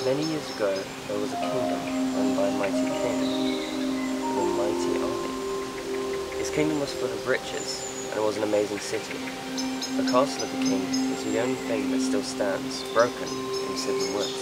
Many years ago, there was a kingdom run by a mighty king with a mighty army. His kingdom was full of riches, and it was an amazing city. The castle of the king is the only thing that still stands, broken in 7 woods.